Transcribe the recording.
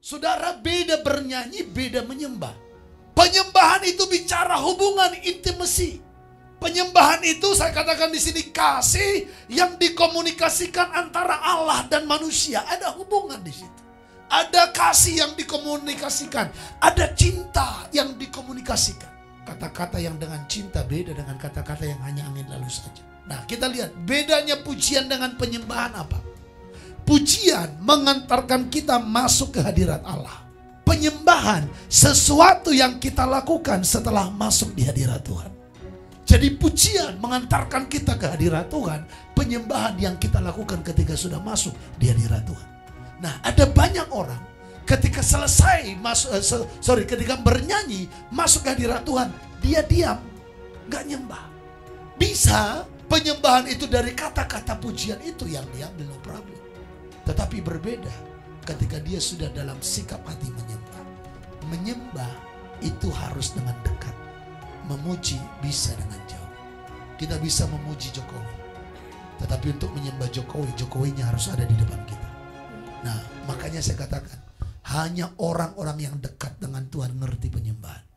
Saudara, beda bernyanyi, beda menyembah. Penyembahan itu bicara hubungan intimasi. Penyembahan itu saya katakan di sini kasih yang dikomunikasikan antara Allah dan manusia. Ada hubungan di situ. Ada kasih yang dikomunikasikan. Ada cinta yang dikomunikasikan. Kata-kata yang dengan cinta beda dengan kata-kata yang hanya angin lalu saja. Nah, kita lihat bedanya pujian dengan penyembahan apa? Pujian mengantarkan kita masuk ke hadirat Allah. Penyembahan sesuatu yang kita lakukan setelah masuk di hadirat Tuhan. Jadi pujian mengantarkan kita ke hadirat Tuhan. Penyembahan yang kita lakukan ketika sudah masuk di hadirat Tuhan. Nah, ada banyak orang ketika selesai ketika bernyanyi masuk ke hadirat Tuhan, dia diam, gak nyembah. Bisa penyembahan itu dari kata-kata pujian itu yang diambil, no problem. Tetapi berbeda ketika dia sudah dalam sikap hati menyembah. Menyembah itu harus dengan dekat. Memuji bisa dengan jauh. Kita bisa memuji Jokowi. Tetapi untuk menyembah Jokowi, Jokowinya harus ada di depan kita. Nah, makanya saya katakan, hanya orang-orang yang dekat dengan Tuhan ngerti penyembahan.